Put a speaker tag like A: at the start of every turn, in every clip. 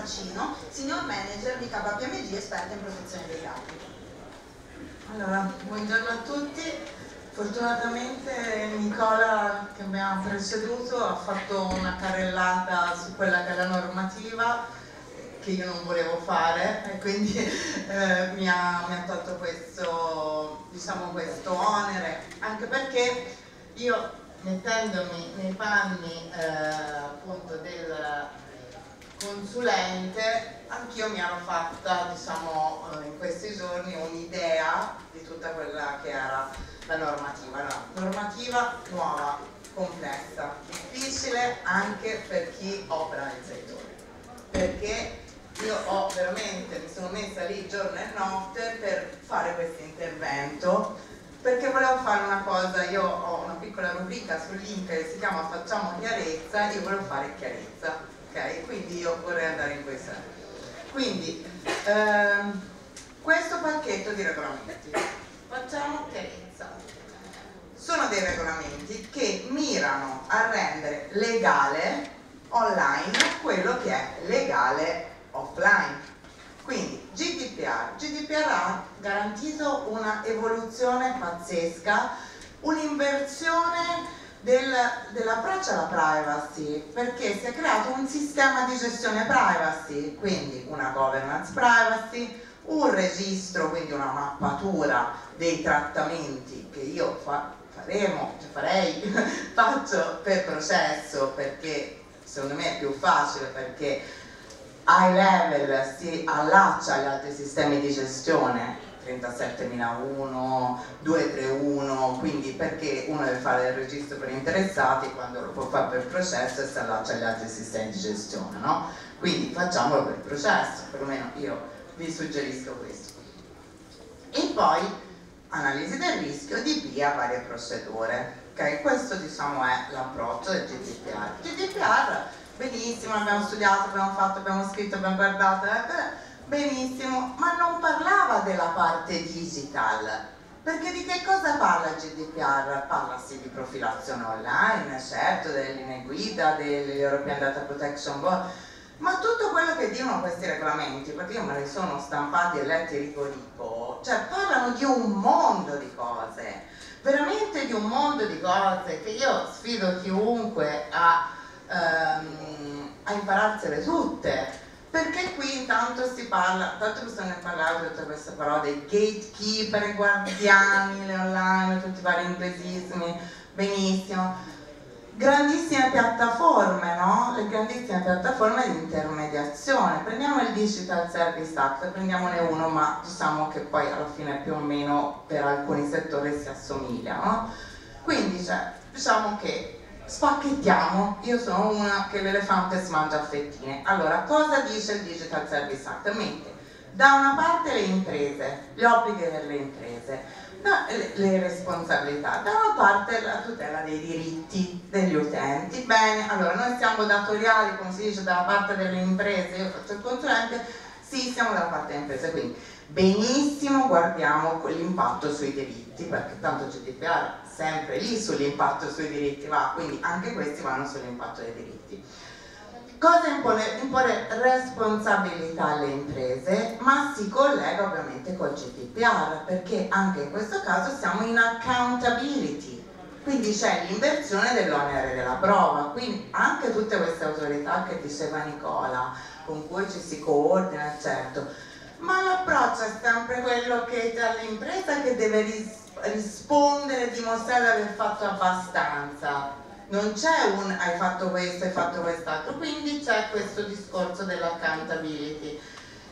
A: Marcino, Senior Manager di KPMG, esperta in protezione dei dati.
B: Allora, buongiorno a tutti. Fortunatamente Nicola, che mi ha preceduto, ha fatto una carrellata su quella che è la normativa che io non volevo fare, e quindi mi ha tolto questo, diciamo, questo onere, anche perché io, mettendomi nei panni appunto del consulente, anch'io mi ero fatta, diciamo, in questi giorni un'idea di tutta quella che era la normativa. No, normativa nuova, complessa, difficile anche per chi opera nel settore, perché io ho veramente, mi sono messa lì giorno e notte per fare questo intervento, perché volevo fare una cosa. Io ho una piccola rubrica sul link che si chiama Facciamo chiarezza, io volevo fare chiarezza, ok? Quindi io vorrei andare in questa. Quindi questo pacchetto di regolamenti, facciamo chiarezza, sono dei regolamenti che mirano a rendere legale online quello che è legale offline. Quindi GDPR ha garantito una evoluzione pazzesca, un'inversione dell'approccio alla privacy, perché si è creato un sistema di gestione privacy, quindi una governance privacy, un registro, quindi una mappatura dei trattamenti che io faccio per processo, perché secondo me è più facile, perché high level si allaccia agli altri sistemi di gestione, 37001, 231, quindi perché uno deve fare il registro per interessati quando lo può fare per processo e si allaccia agli altri sistemi di gestione, no? Quindi facciamolo per processo, perlomeno io vi suggerisco questo. E poi analisi del rischio di via varie procedure, ok? Questo, diciamo, è l'approccio del GDPR. GDPR, benissimo, abbiamo studiato, abbiamo fatto, abbiamo scritto, abbiamo guardato, benissimo, ma non parlava della parte digital, perché di che cosa parla il GDPR? Parla sì di profilazione online, certo, delle linee guida, dell'European Data Protection Board, ma tutto quello che dicono questi regolamenti, perché io me li sono stampati e letti rico, cioè parlano di un mondo di cose, veramente di un mondo di cose, che io sfido chiunque a impararsele tutte, perché qui intanto si parla, tanto bisogna parlare di tutta questa parola dei gatekeeper, i guardiani, le online, tutti i vari inglesismi, benissimo, grandissime piattaforme, no? Le grandissime piattaforme di intermediazione. Prendiamo il Digital Service Act, prendiamone uno, ma diciamo che poi alla fine più o meno per alcuni settori si assomiglia, no? Quindi diciamo che spacchettiamo, io sono una che l'elefante si mangia a fettine. Allora, cosa dice il Digital Service Act? Mette da una parte le imprese, gli obblighi delle imprese, le responsabilità, da una parte la tutela dei diritti degli utenti. Bene, allora noi siamo datoriali, come si dice, dalla parte delle imprese, io faccio il consulente, sì, siamo dalla parte delle imprese, quindi benissimo, guardiamo l'impatto sui diritti, perché tanto GDPR sempre lì sull'impatto sui diritti va, quindi anche questi vanno sull'impatto dei diritti. Cosa impone responsabilità alle imprese, ma si collega ovviamente col GDPR, perché anche in questo caso siamo in accountability, quindi c'è l'inversione dell'onere della prova, quindi anche tutte queste autorità che diceva Nicola, con cui ci si coordina, certo, ma l'approccio è sempre quello che è l'impresa che deve rispondere, dimostrare di aver fatto abbastanza. Non c'è un hai fatto questo, hai fatto quest'altro, quindi c'è questo discorso dell'accountability.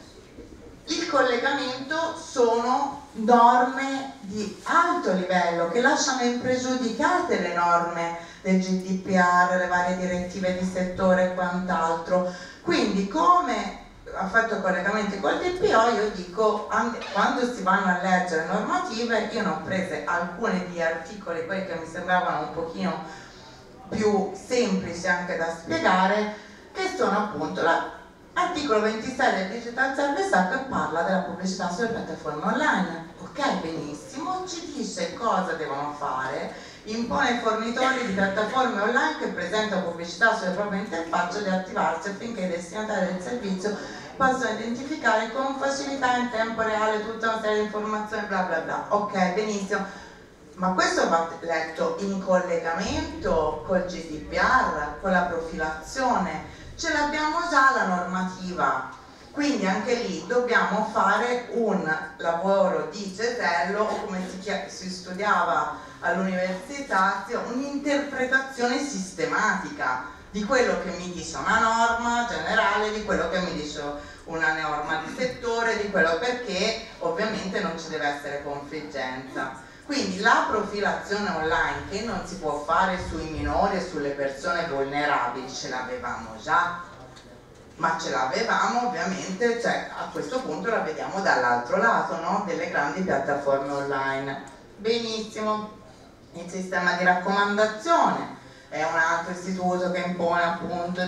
B: Il collegamento sono norme di alto livello che lasciano impregiudicate le norme del GDPR, le varie direttive di settore e quant'altro. Quindi come ha fatto collegamenti col DPO, io dico, anche quando si vanno a leggere normative, io ne ho prese alcune di articoli, quelli che mi sembravano un pochino più semplici anche da spiegare, che sono appunto l'articolo 26 del Digital Service Act, che parla della pubblicità sulle piattaforme online. Ok, benissimo, ci dice cosa devono fare impone ai fornitori di piattaforme online che presentano pubblicità sulle proprie interfacce di attivarsi affinché i destinatari del servizio possano identificare con facilità in tempo reale tutta una serie di informazioni, bla bla bla. Ok, benissimo, ma questo va letto in collegamento col GDPR, con la profilazione, ce l'abbiamo già la normativa. Quindi anche lì dobbiamo fare un lavoro di cesello, o come si studiava all'università, un'interpretazione sistematica di quello che mi dice una norma generale, di quello che mi dice una norma di settore, di quello, perché ovviamente non ci deve essere confliggenza. Quindi la profilazione online che non si può fare sui minori e sulle persone vulnerabili ce l'avevamo già, ma ce l'avevamo ovviamente, cioè a questo punto la vediamo dall'altro lato, no? Delle grandi piattaforme online. Benissimo, il sistema di raccomandazione è un altro istituto che impone appunto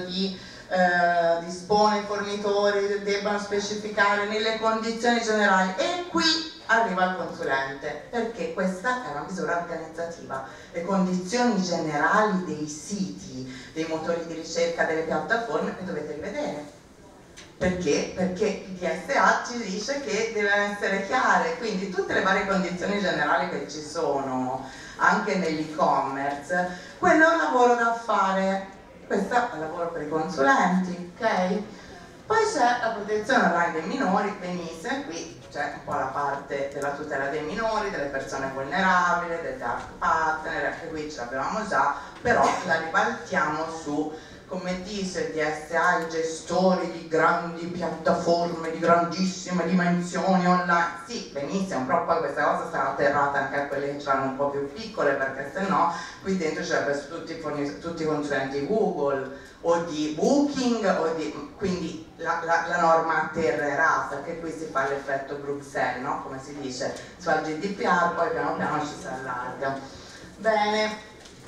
B: dispone i fornitori debbano specificare nelle condizioni generali, e qui arriva il consulente, perché questa è una misura organizzativa. Le condizioni generali dei siti, dei motori di ricerca, delle piattaforme le dovete rivedere. Perché? Perché il DSA ci dice che devono essere chiare, quindi tutte le varie condizioni generali che ci sono anche nell'e-commerce, quello è un lavoro da fare, questo è un lavoro per i consulenti, ok? Poi c'è la protezione online dei minori, benissimo, qui c'è un po' la parte della tutela dei minori, delle persone vulnerabili, del dark partner, anche qui ce l'avevamo già, però la ribaltiamo su, come dice il DSA, i gestori di grandi piattaforme di grandissime dimensioni online. Sì, benissimo, però poi questa cosa sarà atterrata anche a quelle che saranno un po' più piccole, perché se no qui dentro ci sarebbero tutti i consulenti Google o di Booking, quindi la norma atterrerà, perché qui si fa l'effetto Bruxelles, no? Come si dice, si fa il GDPR, poi piano piano ci si allarga. Bene.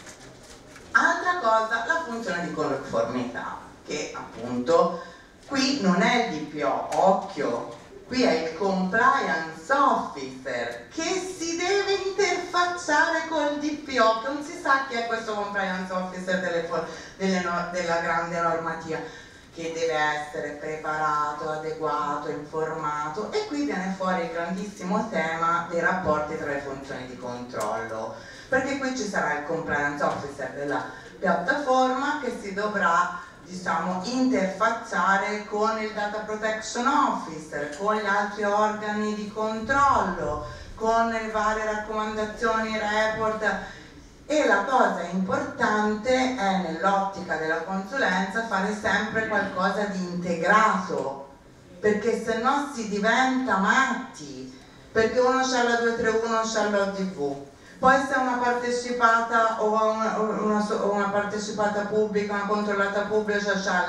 B: Altra cosa, la funzione di conformità, che appunto qui non è il DPO, occhio, qui è il compliance officer che si deve interfacciare col DPO, che non si sa chi è questo compliance officer della grande normativa, che deve essere preparato, adeguato, informato, e qui viene fuori il grandissimo tema dei rapporti tra le funzioni di controllo, perché qui ci sarà il compliance officer della piattaforma che si dovrà, diciamo, interfacciare con il data protection officer, con gli altri organi di controllo, con le varie raccomandazioni, report. E la cosa importante è, nell'ottica della consulenza, fare sempre qualcosa di integrato, perché se no si diventa matti, perché uno c'ha la 231, uno c'ha l'ODV. Poi se una partecipata o una partecipata pubblica, una controllata pubblica, c'ha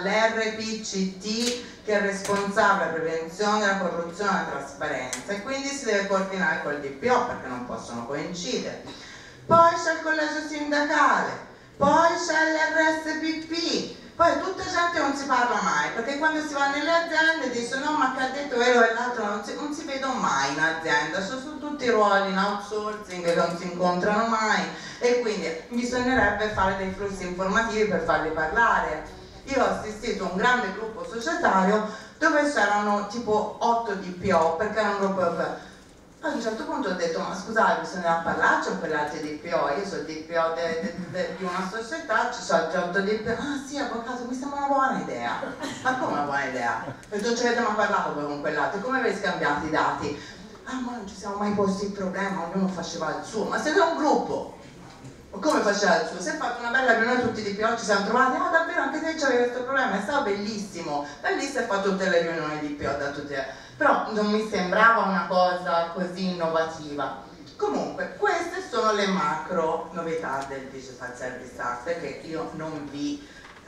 B: l'RPCT che è responsabile della prevenzione della corruzione e della trasparenza, e quindi si deve coordinare col DPO perché non possono coincidere. Poi c'è il collegio sindacale, poi c'è l'RSPP, poi tutta gente non si parla mai, perché quando si va nelle aziende dicono no, ma che ha detto quello e l'altro, non si vedono mai in azienda, sono tutti ruoli in outsourcing che non si incontrano mai, e quindi bisognerebbe fare dei flussi informativi per farli parlare. Io ho assistito a un grande gruppo societario dove c'erano tipo 8 DPO, perché era un gruppo. A un certo punto ho detto, ma scusate, bisogna parlarci con quegli altri DPO, io sono il DPO di una società, ci sono già 8 DPO, ah sì, avvocato, mi sembra una buona idea. Ma come una buona idea? Perché non ci avete mai parlato voi con quell'altro, come avete scambiato i dati? Ah, ma non ci siamo mai posti il problema, ognuno faceva il suo, ma siete un gruppo! Come faceva il suo? Si è fatto una bella riunione, tutti i DPO ci siamo trovati, ah davvero anche te c'aveva questo problema, è stato bellissimo, da lì si è fatto tutte le riunioni DPO da tutti, però non mi sembrava una cosa così innovativa. Comunque queste sono le macro novità del Digital Service Act, che io non vi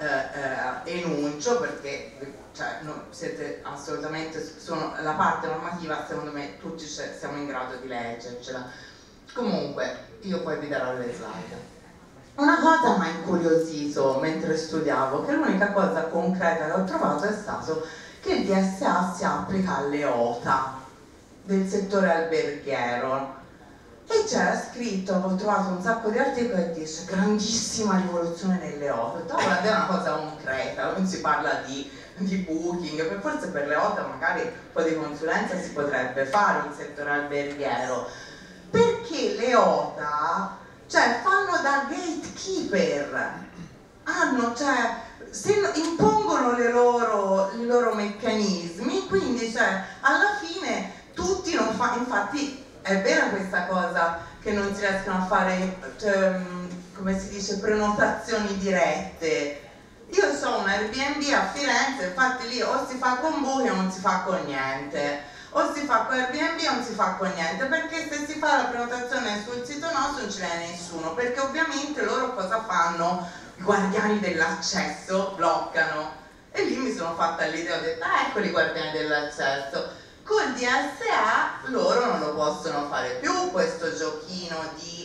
B: enuncio, perché cioè, siete assolutamente, la parte normativa secondo me tutti siamo in grado di leggercela. Comunque io poi vi darò le slide. Una cosa mi ha incuriosito mentre studiavo, che l'unica cosa concreta che ho trovato è stato che il DSA si applica alle OTA del settore alberghiero. e c'era scritto, ho trovato un sacco di articoli e dice grandissima rivoluzione nelle hotel. Guarda, è una cosa concreta, non si parla di booking, forse per le hotel magari un po' di consulenza si potrebbe fare un settore alberghiero, perché le hotel, cioè, fanno da gatekeeper, cioè, impongono i loro meccanismi, quindi cioè, alla fine tutti non fanno, infatti è vera questa cosa che non si riescono a fare, cioè, come si dice, prenotazioni dirette. Io so un Airbnb a Firenze, infatti lì o si fa con Booking o non si fa con niente, o si fa con Airbnb o non si fa con niente, perché se si fa la prenotazione sul sito nostro non ci viene nessuno, perché ovviamente loro cosa fanno? I guardiani dell'accesso bloccano, e lì mi sono fatta l'idea, ho detto eccoli i guardiani dell'accesso. Col DSA loro non lo possono fare più questo giochino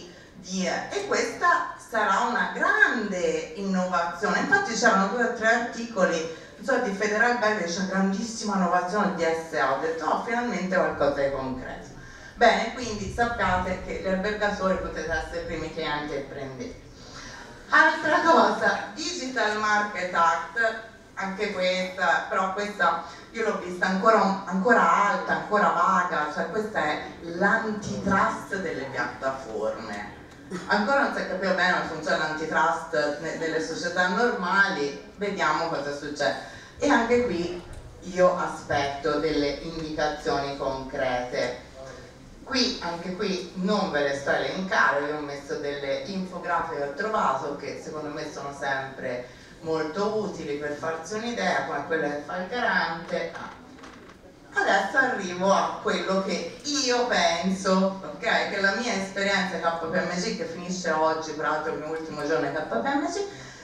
B: e questa sarà una grande innovazione. Infatti c'erano 2 o 3 articoli, non so, di Federalberghi, c'è grandissima innovazione del DSA, ho detto oh, finalmente qualcosa di concreto. Bene, quindi sappiate che gli albergatori potete essere i primi clienti e prendete. Altra cosa, Digital Market Act, anche questa, però questa io l'ho vista ancora alta, ancora vaga, cioè questa è l'antitrust delle piattaforme. Ancora non si è capito bene come funziona l'antitrust nelle società normali, vediamo cosa succede. E anche qui io aspetto delle indicazioni concrete. Anche qui non ve le sto a elencare, vi ho messo delle infografiche che ho trovato che secondo me sono sempre molto utili per farsi un'idea, come quella che fa il garante. Adesso arrivo a quello che io penso, ok? Che la mia esperienza KPMG, che finisce oggi, peraltro il mio ultimo giorno è KPMG,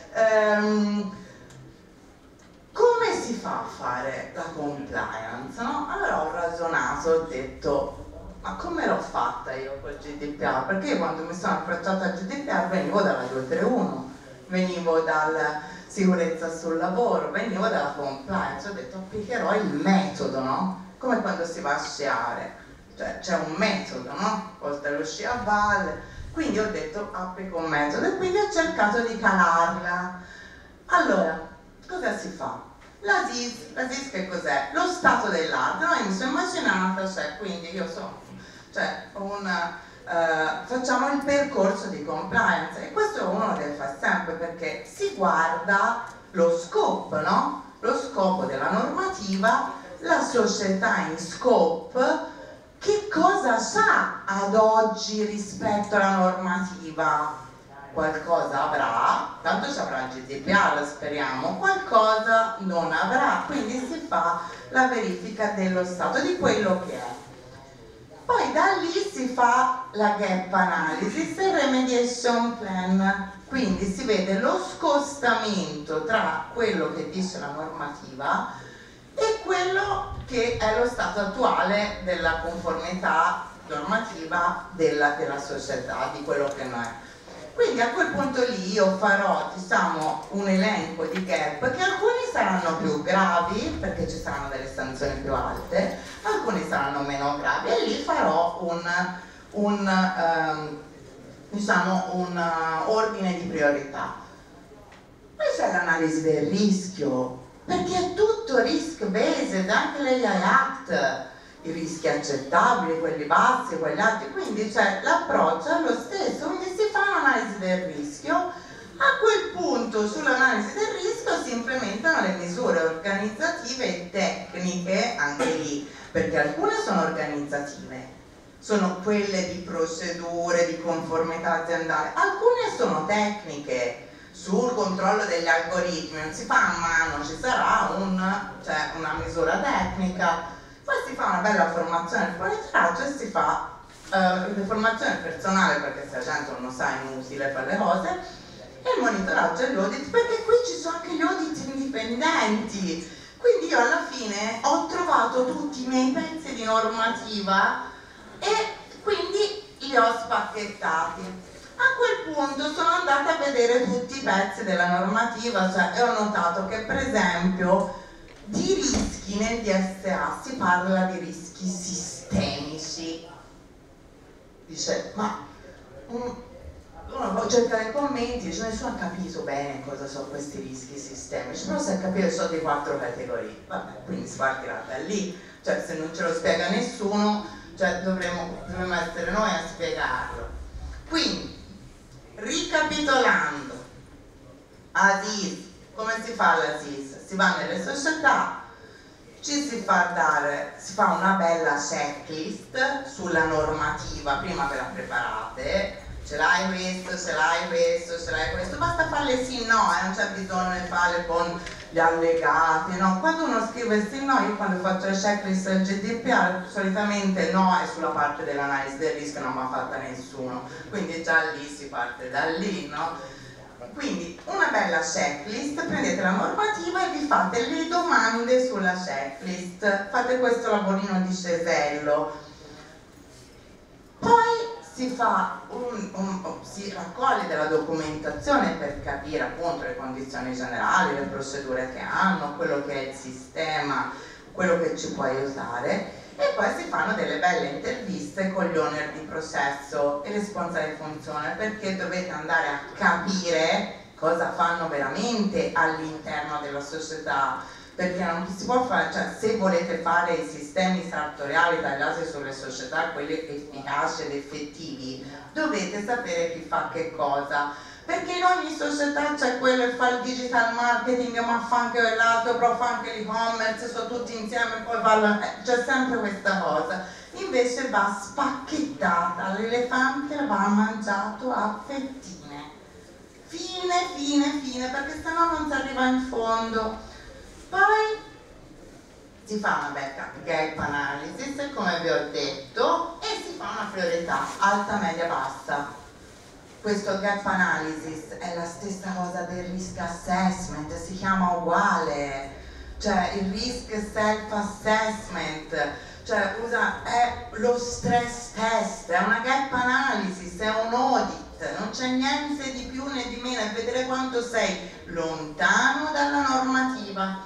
B: come si fa a fare la compliance, no? Allora ho ragionato, ho detto ma come l'ho fatta io col GDPR? Perché io quando mi sono approcciata al GDPR venivo dalla 231, venivo dalla sicurezza sul lavoro, venivo dalla compliance, ho detto applicherò il metodo, no? Come quando si va a sciare, cioè c'è un metodo, no? Oltre allo sci a valle, quindi ho detto applico un metodo e quindi ho cercato di calarla. Allora, cosa si fa? La SIS che cos'è? Lo stato dell'arte, no? Io mi sono immaginata, cioè, quindi io sono, cioè, facciamo il percorso di compliance e questo uno lo deve fare sempre perché si guarda lo scope, no? Lo scopo della normativa, la società in scope, che cosa sa ad oggi rispetto alla normativa? Qualcosa avrà, tanto ci avrà il GDPR, speriamo, qualcosa non avrà, quindi si fa la verifica dello stato di quello che è. Poi da lì si fa la gap analysis e remediation plan, quindi si vede lo scostamento tra quello che dice la normativa e quello che è lo stato attuale della conformità normativa della società, di quello che non è. Quindi a quel punto lì io farò, diciamo, un elenco di gap che alcuni saranno più gravi perché ci saranno delle sanzioni più alte, alcuni saranno meno gravi e lì farò un ordine di priorità. Poi c'è l'analisi del rischio, perché è tutto risk based, anche l'AI Act, i rischi accettabili, quelli bassi, quelli alti, quindi cioè, l'approccio è lo stesso, quindi si fa un'analisi del rischio, a quel punto sull'analisi del rischio si implementano le misure organizzative e tecniche anche lì, perché alcune sono organizzative, sono quelle di procedure, di conformità aziendale, alcune sono tecniche, sul controllo degli algoritmi, non si fa a mano, ci sarà una misura tecnica. Poi si fa una bella formazione del monitoraggio e si fa formazione personale, perché se la gente non lo sa è inutile fare le cose, e il monitoraggio e l'audit, perché qui ci sono anche gli audit indipendenti. Quindi io alla fine ho trovato tutti i miei pezzi di normativa e quindi li ho spacchettati. A quel punto sono andata a vedere tutti i pezzi della normativa, cioè, e ho notato che per esempio di rischi nel DSA si parla di rischi sistemici. dice ma uno può cercare i commenti, dice nessuno ha capito bene cosa sono questi rischi sistemici, però si è capito che sono di 4 categorie, vabbè, quindi si partirà da lì, cioè se non ce lo spiega nessuno, cioè dovremmo essere noi a spiegarlo. Quindi, ricapitolando, ASIS, come si fa l'ASIS? Si va nelle società, ci si fa una bella checklist sulla normativa prima che la preparate, ce l'hai questo, ce l'hai questo, ce l'hai questo, basta farle sì no, non c'è bisogno di farle con gli allegati, no? Quando uno scrive sì no, io quando faccio le checklist del GDPR solitamente no è sulla parte dell'analisi del rischio, non mi ha fatta nessuno, quindi già lì si parte da lì, no? Quindi una bella checklist, prendete la normativa e vi fate le domande sulla checklist, fate questo lavorino di cesello, poi si raccoglie della documentazione per capire appunto le condizioni generali, le procedure che hanno, quello che è il sistema, quello che ci può aiutare, e poi si fanno delle belle interviste con gli owner di processo e responsabili di funzione, perché dovete andare a capire cosa fanno veramente all'interno della società, perché non si può fare, cioè se volete fare i sistemi sartoriali tagliati sulle società, quelli efficaci ed effettivi, dovete sapere chi fa che cosa, perché in ogni società c'è quello che fa il digital marketing, ma fa anche quell'altro, però fa anche l'e-commerce, sono tutti insieme, poi c'è sempre questa cosa. Invece va spacchettata, l'elefante va mangiato a fettine, fine, perché sennò non si arriva in fondo. Poi si fa una gap analysis, come vi ho detto, e si fa una priorità alta, media, bassa. Questo gap analysis è la stessa cosa del risk assessment, si chiama uguale, cioè il risk self assessment, cioè è lo stress test, è una gap analysis, è un audit, non c'è niente di più né di meno, è vedere quanto sei lontano dalla normativa.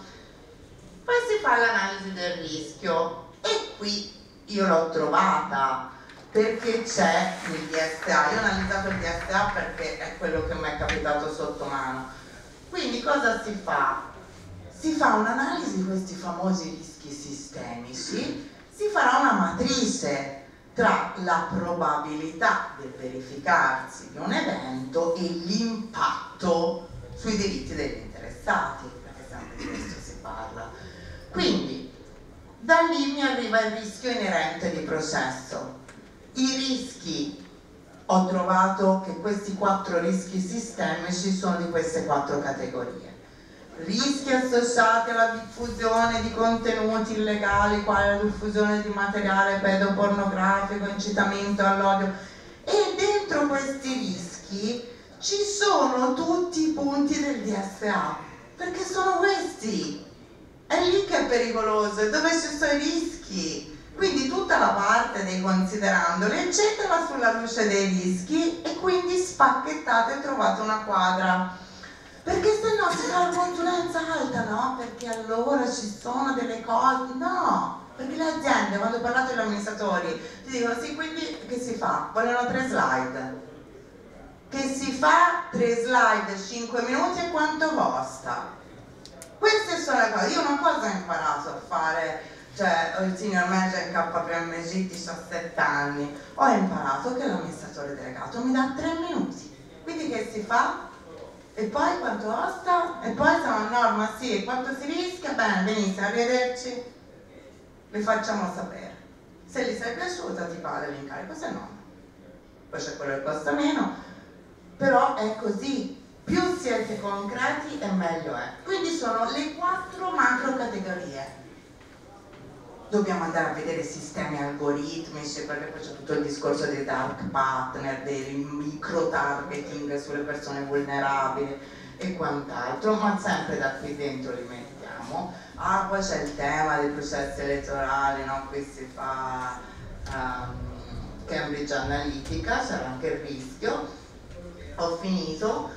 B: Poi si fa l'analisi del rischio e qui io l'ho trovata perché c'è il DSA, io ho analizzato il DSA perché è quello che mi è capitato sotto mano. Quindi cosa si fa? Si fa un'analisi di questi famosi rischi sistemici, si farà una matrice tra la probabilità del verificarsi di un evento e l'impatto sui diritti degli interessati, perché sempre di questo si parla. Quindi da lì mi arriva il rischio inerente di processo. I rischi, ho trovato che questi 4 rischi sistemici sono di queste 4 categorie. Rischi associati alla diffusione di contenuti illegali, quale la diffusione di materiale pedopornografico, incitamento all'odio, e dentro questi rischi ci sono tutti i punti del DSA, perché sono questi. È lì che è pericoloso, è dove ci sono i rischi. Quindi tutta la parte dei considerandoli, eccetera, sulla luce dei rischi, e quindi spacchettate e trovate una quadra. Perché se no si fa la consulenza alta, no? Perché allora ci sono delle cose, no! Perché le aziende, quando parlate con gli amministratori, ti dicono sì, quindi che si fa? Vogliono 3 slide. Che si fa 3 slide, 5 minuti e quanto costa? Queste sono le cose. Io una cosa ho imparato a fare, cioè ho il senior manager in KPMG, 17 anni, ho imparato che l'amministratore delegato mi dà 3 minuti. Quindi che si fa? E poi quanto costa? E poi siamo a norma, sì, quanto si rischia? Bene, benissimo, arrivederci, vi facciamo sapere. Se gli sei piaciuta ti pare l'incarico, se no. Poi c'è quello che costa meno, però è così. Più siete concreti e meglio è. Quindi sono le 4 macro categorie. Dobbiamo andare a vedere sistemi algoritmici, perché poi c'è tutto il discorso dei dark partner, del micro targeting sulle persone vulnerabili e quant'altro, ma sempre da qui dentro li mettiamo. Ah, poi c'è il tema dei processi elettorali, no? Qui si fa Cambridge Analytica, c'era anche il rischio. Ho finito.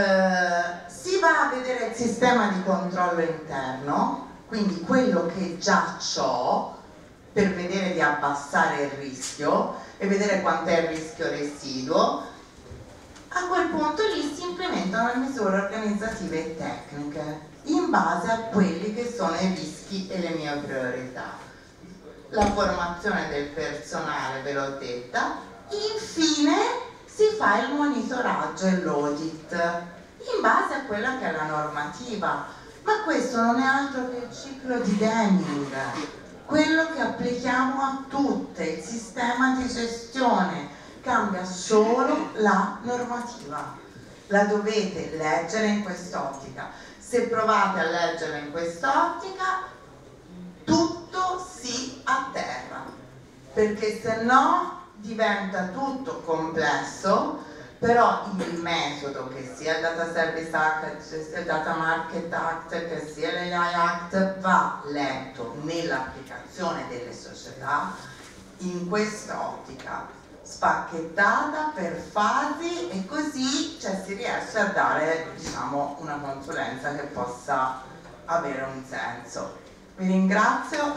B: Si va a vedere il sistema di controllo interno, quindi quello che già c'ho, per vedere di abbassare il rischio e vedere quant'è il rischio residuo, a quel punto lì si implementano le misure organizzative e tecniche in base a quelli che sono i rischi e le mie priorità. La formazione del personale, ve l'ho detta, infine si fa il monitoraggio e l'audit in base a quella che è la normativa, ma questo non è altro che il ciclo di Deming, quello che applichiamo a tutte, il sistema di gestione. Cambia solo la normativa, la dovete leggere in quest'ottica. Se provate a leggerla in quest'ottica, tutto si atterra, perché se no diventa tutto complesso. Però il metodo, che sia il Data Service Act, che sia il Data Market Act, che sia l'AI Act, va letto nell'applicazione delle società in quest'ottica, spacchettata per fasi, e così si riesce a dare, diciamo, una consulenza che possa avere un senso. Vi ringrazio.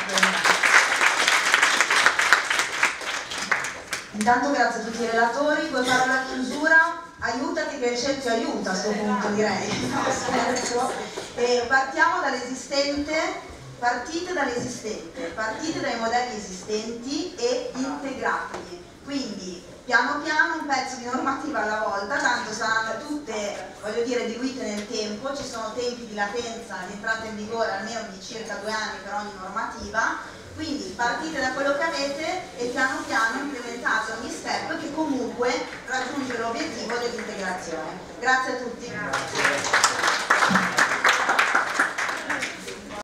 A: Intanto grazie a tutti i relatori, due parole a chiusura. Aiutati che il cerchio aiuta a questo punto, direi. E partiamo dall'esistente. Partite dai modelli esistenti e integrateli. Quindi piano piano un pezzo di normativa alla volta, tanto saranno tutte, voglio dire, diluite nel tempo, ci sono tempi di latenza di entrata in vigore almeno di circa 2 anni per ogni normativa, quindi partite da quello che avete e piano piano implementate ogni step che comunque raggiunge l'obiettivo dell'integrazione. Grazie a tutti.